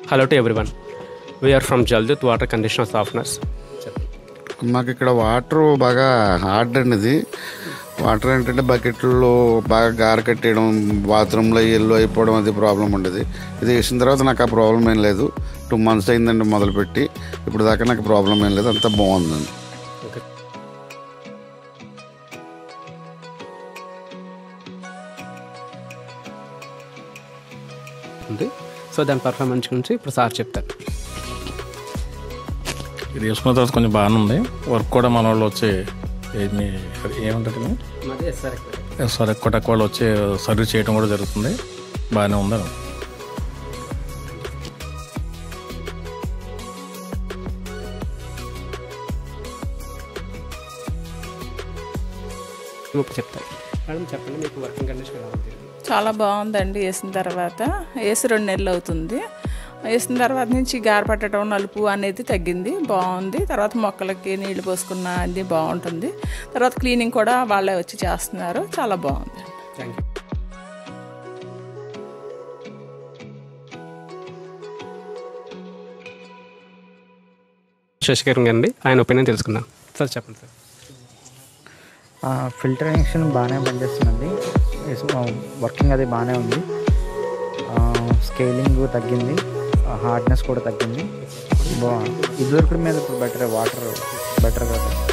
Hello to everyone. We are from Jaldut Water Conditioner Softeners. మాకు ఇక్కడ water బాగా hard అండి. వాటర్ ఏంటంటే బకెట్లో బాగా గార కట్టేయడం, బాత్రూంలో ఎల్లో అయిపోవడం, అది ప్రాబ్లం ఉండేది. ఇది వేసిన తర్వాత నాకు ఆ ప్రాబ్లం ఏం లేదు. 2 months అయిందండి మొదలుపెట్టి. ఇప్పుడు దాకా నాకు ప్రాబ్లం ఏం లేదు, అంతా బాగుందండి. సో దాని పర్ఫార్మెన్స్ గురించి ఇప్పుడు సార్ చెప్తారు. ఇది వేసుకున్న తర్వాత కొంచెం బాగానే ఉంది. వర్క్ కూడా మన వాళ్ళు వచ్చి ఏమంటారు సార్ ఎక్కువ తక్కువ వాళ్ళు వచ్చి సర్వీస్ చేయడం కూడా జరుగుతుంది. బాగానే ఉంది. చెప్తారు మేడం, చెప్పండి మీకు వర్కింగ్ కండిషన్ ఎలా ఉంది? చాలా బాగుందండి. వేసిన తర్వాత వేసి 2 నెలలు అవుతుంది. వేసిన తర్వాత నుంచి గార పట్టడం, నలుపు అనేది తగ్గింది, బాగుంది. తర్వాత మొక్కలకి నీళ్లు పోసుకున్న అది బాగుంటుంది. తర్వాత క్లీనింగ్ కూడా వాళ్ళే వచ్చి చేస్తున్నారు, చాలా బాగుంది. Thank you. శశికరణ్ అండి, ఆయన ఒపీనియన్ తెలుసుకుందాం. సార్ చెప్పండి సార్. ఫిల్టరేషన్ బాగానే పనిచేస్తుందండి. వర్కింగ్ అది బాగానే ఉంది. స్కేలింగ్ తగ్గింది, హార్డ్నెస్ కూడా తగ్గింది. ఇదివరకు మీద ఇప్పుడు బెటర్, వాటర్ బెటర్ కదా.